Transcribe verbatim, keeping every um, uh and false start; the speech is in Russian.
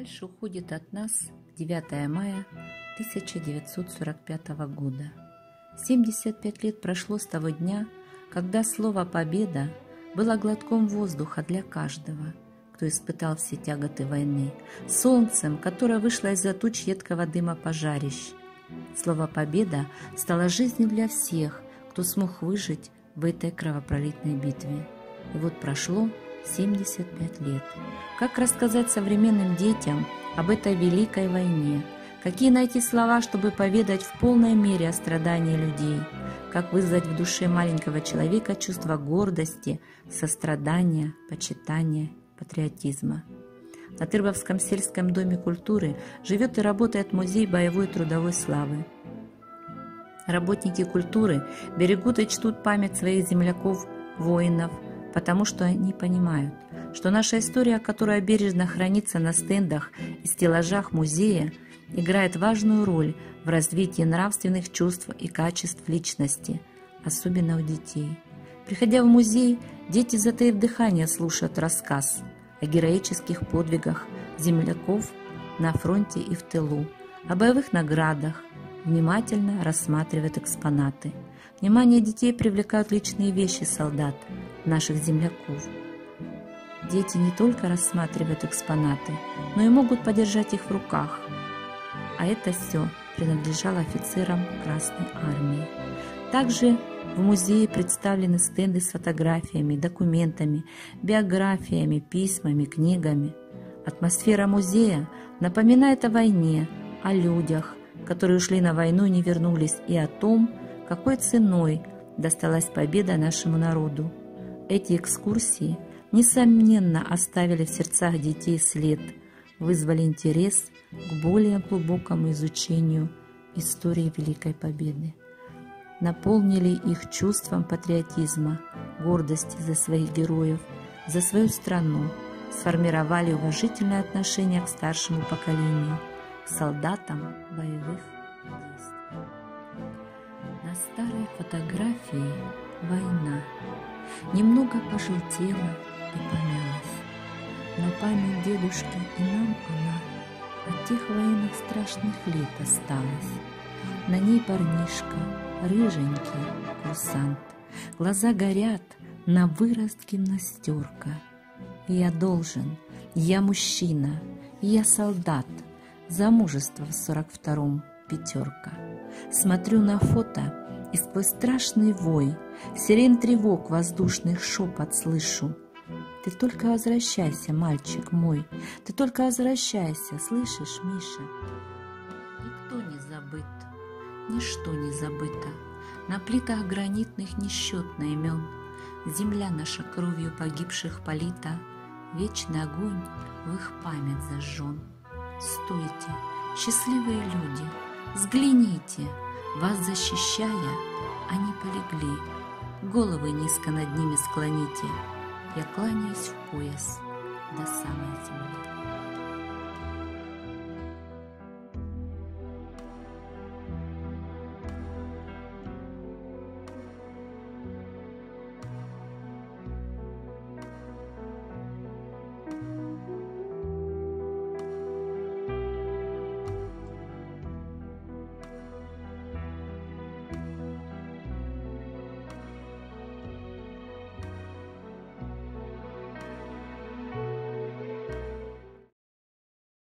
дальше уходит от нас девятое мая тысяча девятьсот сорок пятого года. семьдесят пять лет прошло с того дня, когда слово «победа» было глотком воздуха для каждого, кто испытал все тяготы войны, солнцем, которое вышло из-за туч едкого дыма пожарищ. Слово «победа» стало жизнью для всех, кто смог выжить в этой кровопролитной битве. И вот прошло семьдесят пять лет. Как рассказать современным детям об этой великой войне? Какие найти слова, чтобы поведать в полной мере о страдании людей? Как вызвать в душе маленького человека чувство гордости, сострадания, почитания, патриотизма? На Тырбовском сельском доме культуры живет и работает музей боевой и трудовой славы. Работники культуры берегут и чтут память своих земляков, воинов, потому что они понимают, что наша история, которая бережно хранится на стендах и стеллажах музея, играет важную роль в развитии нравственных чувств и качеств личности, особенно у детей. Приходя в музей, дети, затаив дыхание, слушают рассказ о героических подвигах земляков на фронте и в тылу, о боевых наградах, внимательно рассматривают экспонаты. Внимание детей привлекают личные вещи солдат, наших земляков. Дети не только рассматривают экспонаты, но и могут подержать их в руках. А это все принадлежало офицерам Красной Армии. Также в музее представлены стенды с фотографиями, документами, биографиями, письмами, книгами. Атмосфера музея напоминает о войне, о людях, которые ушли на войну и не вернулись, и о том, какой ценой досталась победа нашему народу. Эти экскурсии, несомненно, оставили в сердцах детей след, вызвали интерес к более глубокому изучению истории Великой Победы, наполнили их чувством патриотизма, гордости за своих героев, за свою страну, сформировали уважительное отношение к старшему поколению, к солдатам боевых действий. На старой фотографии война немного пожелтела и помялась, но память дедушки и нам она от тех военных страшных лет осталась. На ней парнишка, рыженький курсант, глаза горят, на вырост гимнастерка. Я должен, я мужчина, я солдат, за мужество в сорок втором пятерка. Смотрю на фото и сквозь страшный вой сирен тревог воздушных шепот слышу. Ты только возвращайся, мальчик мой, ты только возвращайся, слышишь, Миша? Никто не забыт, ничто не забыто, на плитах гранитных несчетно имен. Земля наша кровью погибших полита, вечный огонь в их память зажжен. Стойте, счастливые люди, взгляните, вас защищая, они полегли. Головы низко над ними склоните, я кланяюсь в пояс до самой земли.